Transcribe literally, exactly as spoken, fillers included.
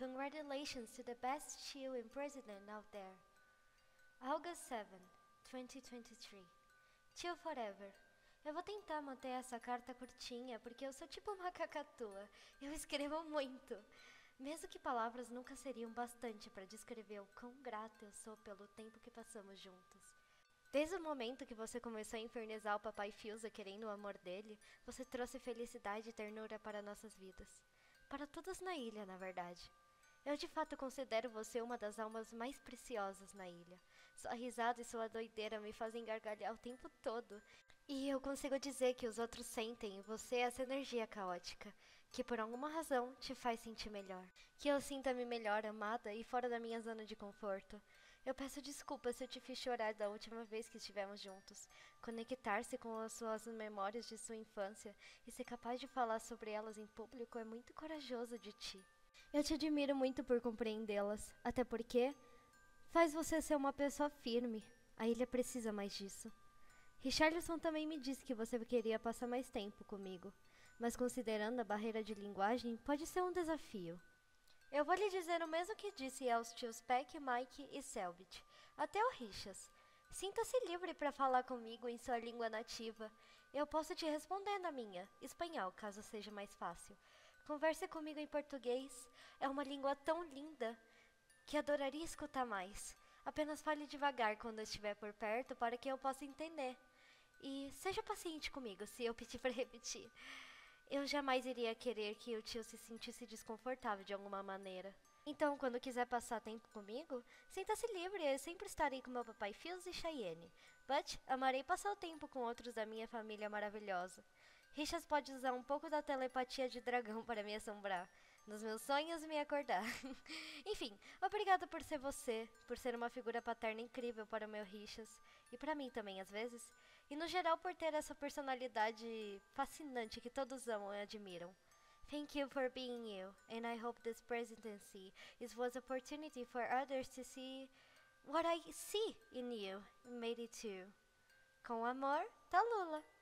Congratulations to the best chill and president out there. August seventh, twenty twenty-three. Chill forever. Eu vou tentar manter essa carta curtinha porque eu sou tipo uma cacatua. Eu escrevo muito. Mesmo que palavras nunca seriam bastante para descrever o quão grata eu sou pelo tempo que passamos juntos. Desde o momento que você começou a infernizar o papai Fiusa querendo o amor dele, você trouxe felicidade e ternura para nossas vidas. Para todas na ilha, na verdade. Eu de fato considero você uma das almas mais preciosas na ilha. Sua risada e sua doideira me fazem gargalhar o tempo todo. E eu consigo dizer que os outros sentem em você essa energia caótica, que por alguma razão te faz sentir melhor. Que eu sinta-me melhor, amada e fora da minha zona de conforto. Eu peço desculpas se eu te fiz chorar da última vez que estivemos juntos. Conectar-se com as suas memórias de sua infância e ser capaz de falar sobre elas em público é muito corajoso de ti. Eu te admiro muito por compreendê-las, até porque faz você ser uma pessoa firme. A ilha precisa mais disso. Richarlison também me disse que você queria passar mais tempo comigo, mas considerando a barreira de linguagem, pode ser um desafio. Eu vou lhe dizer o mesmo que disse aos tios Peck, Mike e Selbit, até o Richas. Sinta-se livre para falar comigo em sua língua nativa. Eu posso te responder na minha, espanhol, caso seja mais fácil. Converse comigo em português. É uma língua tão linda que adoraria escutar mais. Apenas fale devagar quando eu estiver por perto para que eu possa entender. E seja paciente comigo se eu pedir para repetir. Eu jamais iria querer que o tio se sentisse desconfortável de alguma maneira. Então, quando quiser passar tempo comigo, sinta-se livre, eu sempre estarei com meu papai Fios e Cheyenne. But, amarei passar o tempo com outros da minha família maravilhosa. Richas pode usar um pouco da telepatia de dragão para me assombrar, nos meus sonhos me acordar. Enfim, obrigada por ser você, por ser uma figura paterna incrível para o meu Richas, e para mim também às vezes, e no geral por ter essa personalidade fascinante que todos amam e admiram. Thank you for being you, and I hope this presidency is was opportunity for others to see what I see in you, and made it too. Com amor, Tallulah.